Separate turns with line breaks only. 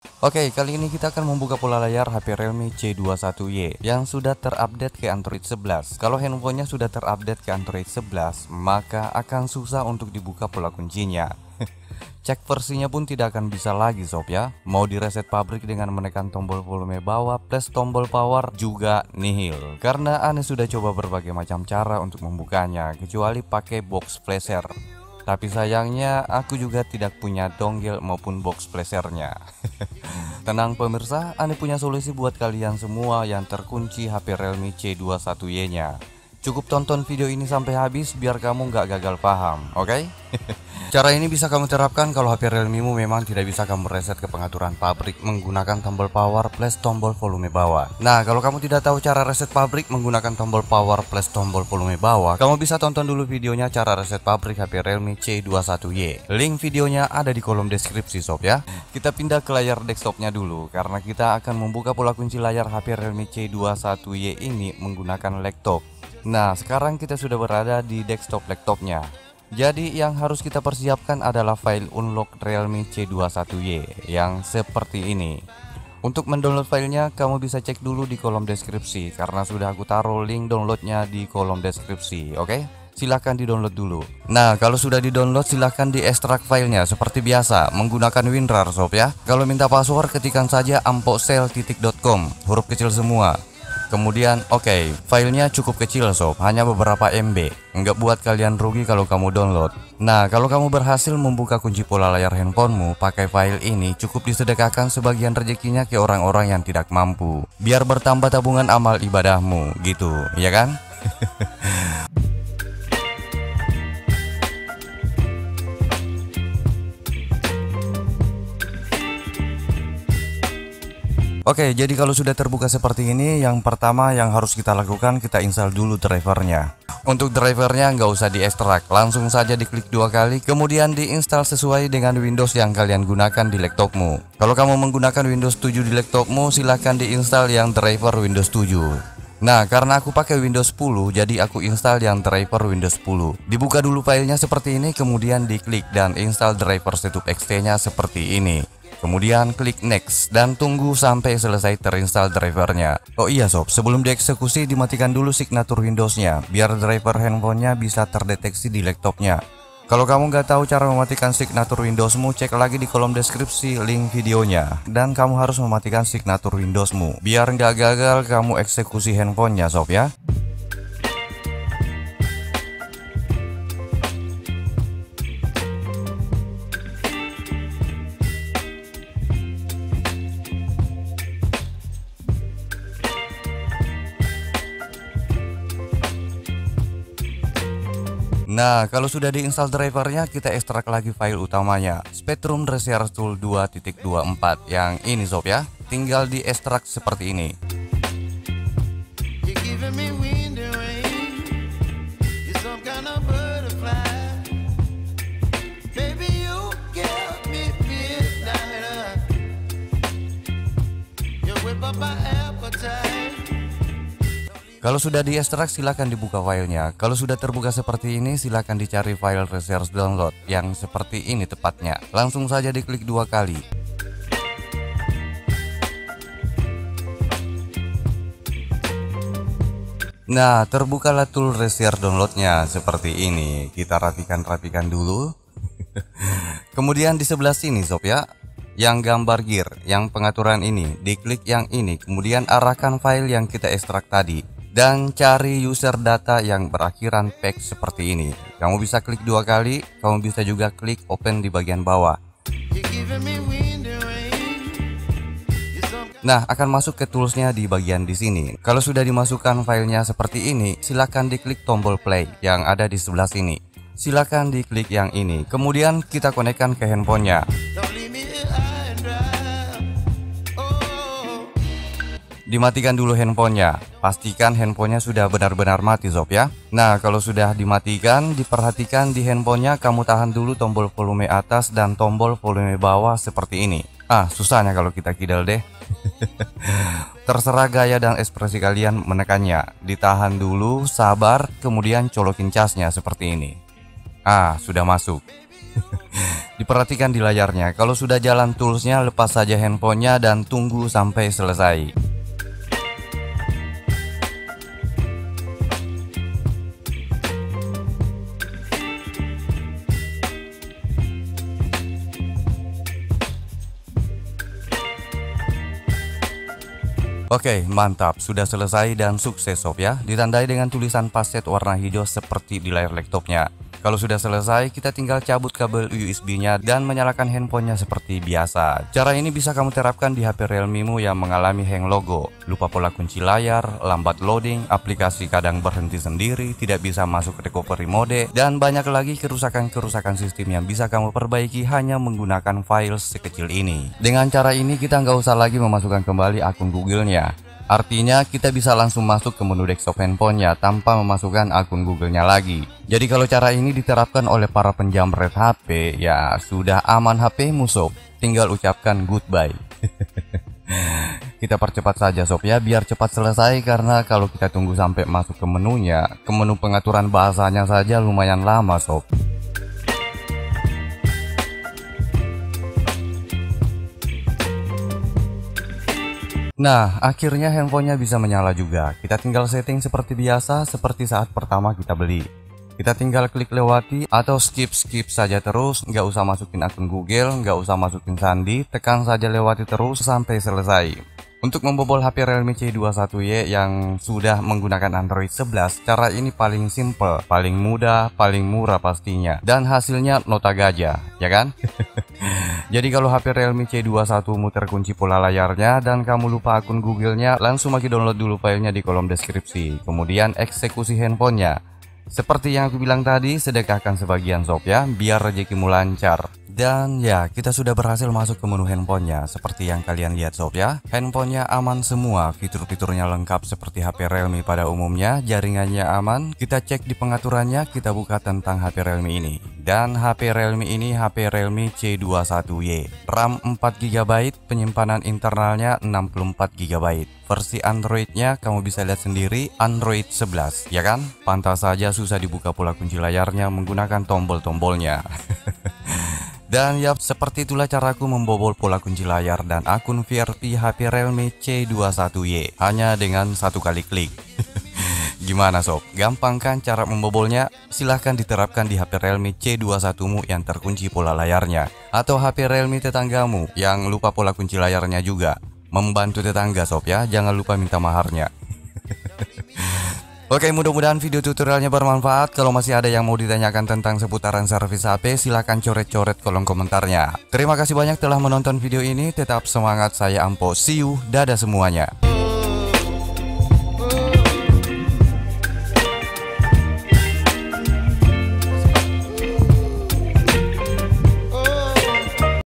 Oke, kali ini kita akan membuka pola layar HP Realme C21Y yang sudah terupdate ke Android 11. Kalau handphonenya sudah terupdate ke Android 11, maka akan susah untuk dibuka pola kuncinya. Cek versinya pun tidak akan bisa lagi sob ya. Mau di reset pabrik dengan menekan tombol volume bawah plus tombol power juga nihil. Karena aneh sudah coba berbagai macam cara untuk membukanya, kecuali pakai box flasher. Tapi sayangnya aku juga tidak punya dongle maupun box flashernya. Tenang pemirsa, Ane punya solusi buat kalian semua yang terkunci HP Realme C21Y nya. Cukup tonton video ini sampai habis biar kamu nggak gagal paham, oke? Cara ini bisa kamu terapkan kalau HP Realme mu memang tidak bisa kamu reset ke pengaturan pabrik menggunakan tombol power plus tombol volume bawah. Nah, kalau kamu tidak tahu cara reset pabrik menggunakan tombol power plus tombol volume bawah, kamu bisa tonton dulu videonya cara reset pabrik HP Realme C21Y. Link videonya ada di kolom deskripsi sob ya. Kita pindah ke layar desktopnya dulu karena kita akan membuka pola kunci layar HP Realme C21Y ini menggunakan laptop. Nah, sekarang kita sudah berada di desktop laptopnya. Jadi yang harus kita persiapkan adalah file unlock Realme C21Y yang seperti ini. Untuk mendownload filenya kamu bisa cek dulu di kolom deskripsi karena sudah aku taruh link downloadnya di kolom deskripsi, oke? Silahkan di-download dulu. Nah, kalau sudah di-download silahkan di-ekstrak filenya seperti biasa menggunakan WinRAR sob ya. Kalau minta password ketikkan saja ampoxel.com, huruf kecil semua. Kemudian filenya cukup kecil sob, hanya beberapa MB. Nggak buat kalian rugi kalau kamu download. Nah, kalau kamu berhasil membuka kunci pola layar handphonemu pakai file ini, cukup disedekahkan sebagian rezekinya ke orang-orang yang tidak mampu. Biar bertambah tabungan amal ibadahmu, gitu, ya kan? Oke, jadi kalau sudah terbuka seperti ini, yang pertama yang harus kita lakukan, kita install dulu drivernya. Untuk drivernya nggak usah diekstrak, langsung saja diklik 2 kali, kemudian diinstal sesuai dengan Windows yang kalian gunakan di laptopmu. Kalau kamu menggunakan Windows 7 di laptopmu, silahkan diinstal yang driver Windows 7. Nah, karena aku pakai Windows 10, jadi aku install yang driver Windows 10. Dibuka dulu filenya seperti ini, kemudian diklik dan install driver setup.exe-nya seperti ini. Kemudian klik next dan tunggu sampai selesai terinstall drivernya. Oh iya sob, sebelum dieksekusi dimatikan dulu signature Windowsnya biar driver handphonenya bisa terdeteksi di laptopnya. Kalau kamu nggak tahu cara mematikan signature Windowsmu, cek lagi di kolom deskripsi link videonya. Dan kamu harus mematikan signature Windowsmu biar nggak gagal kamu eksekusi handphonenya sob ya. Nah, kalau sudah diinstal drivernya, kita ekstrak lagi file utamanya, Spectrum Research Tool 2.24 yang ini sob ya. Tinggal diekstrak seperti ini. Kalau sudah diekstrak silahkan dibuka filenya. Kalau sudah terbuka seperti ini silahkan dicari file research download yang seperti ini tepatnya. Langsung saja diklik 2 kali. Nah, terbukalah tool research downloadnya seperti ini. Kita rapikan dulu. Kemudian di sebelah sini sob ya, yang gambar gear, yang pengaturan ini, diklik yang ini, kemudian arahkan file yang kita ekstrak tadi. Dan cari user data yang berakhiran PEX seperti ini. Kamu bisa klik 2 kali, kamu bisa juga klik open di bagian bawah. Nah, akan masuk ke toolsnya di bagian di sini. Kalau sudah dimasukkan filenya seperti ini, silakan diklik tombol play yang ada di sebelah sini. Silakan diklik yang ini, kemudian kita konekkan ke handphonenya. Dimatikan dulu handphonenya. Pastikan handphonenya sudah benar-benar mati sob ya. Nah, kalau sudah dimatikan, diperhatikan di handphonenya kamu tahan dulu tombol volume atas dan tombol volume bawah seperti ini. Susahnya kalau kita kidal deh. Terserah gaya dan ekspresi kalian menekannya. Ditahan dulu, sabar, kemudian colokin casnya seperti ini. Sudah masuk. Diperhatikan di layarnya, kalau sudah jalan toolsnya lepas saja handphonenya dan tunggu sampai selesai. Oke, mantap, sudah selesai dan sukses sob ya. Ditandai dengan tulisan password warna hijau seperti di layar laptopnya. Kalau sudah selesai, kita tinggal cabut kabel USB-nya dan menyalakan handphonenya seperti biasa. Cara ini bisa kamu terapkan di HP Realme-mu yang mengalami hang logo, lupa pola kunci layar, lambat loading, aplikasi kadang berhenti sendiri, tidak bisa masuk recovery mode, dan banyak lagi kerusakan-kerusakan sistem yang bisa kamu perbaiki hanya menggunakan file sekecil ini. Dengan cara ini kita nggak usah lagi memasukkan kembali akun Google-nya. Artinya kita bisa langsung masuk ke menu desktop handphonenya tanpa memasukkan akun Google-nya lagi. Jadi kalau cara ini diterapkan oleh para penjamret HP, ya sudah aman HP-mu sob. Tinggal ucapkan goodbye. Kita percepat saja sob ya, biar cepat selesai, karena kalau kita tunggu sampai masuk ke menunya, ke menu pengaturan bahasanya saja lumayan lama sob. Nah, akhirnya handphonenya bisa menyala juga. Kita tinggal setting seperti biasa, seperti saat pertama kita beli. Kita tinggal klik lewati atau skip saja terus, nggak usah masukin akun Google, nggak usah masukin sandi, tekan saja lewati terus sampai selesai. Untuk membobol HP Realme C21Y yang sudah menggunakan Android 11, cara ini paling simple, paling mudah, paling murah pastinya, dan hasilnya nota gajah, ya kan? Jadi kalau HP Realme C21mu terkunci pola layarnya dan kamu lupa akun Google-nya, langsung lagi download dulu filenya di kolom deskripsi, kemudian eksekusi handphonenya. Seperti yang aku bilang tadi, sedekahkan sebagian sob ya, biar rezekimu lancar. Dan ya, kita sudah berhasil masuk ke menu handphonenya. Seperti yang kalian lihat sob ya, handphonenya aman semua, fitur-fiturnya lengkap seperti HP Realme pada umumnya, jaringannya aman. Kita cek di pengaturannya, kita buka tentang HP Realme ini. Dan HP Realme ini HP Realme C21Y, RAM 4GB, penyimpanan internalnya 64GB. Versi Androidnya kamu bisa lihat sendiri, Android 11, ya kan? Pantas saja susah dibuka pola kunci layarnya menggunakan tombol-tombolnya. Dan yap, seperti itulah caraku membobol pola kunci layar dan akun VRP HP Realme C21Y hanya dengan satu kali klik. Gimana sob? Gampang kan cara membobolnya? Silahkan diterapkan di HP Realme C21mu yang terkunci pola layarnya, atau HP Realme tetanggamu yang lupa pola kunci layarnya juga. Membantu tetangga sob ya, jangan lupa minta maharnya. Oke, mudah-mudahan video tutorialnya bermanfaat. Kalau masih ada yang mau ditanyakan tentang seputaran servis HP, silahkan coret-coret kolom komentarnya. Terima kasih banyak telah menonton video ini. Tetap semangat, saya Ampo. See you, dadah semuanya.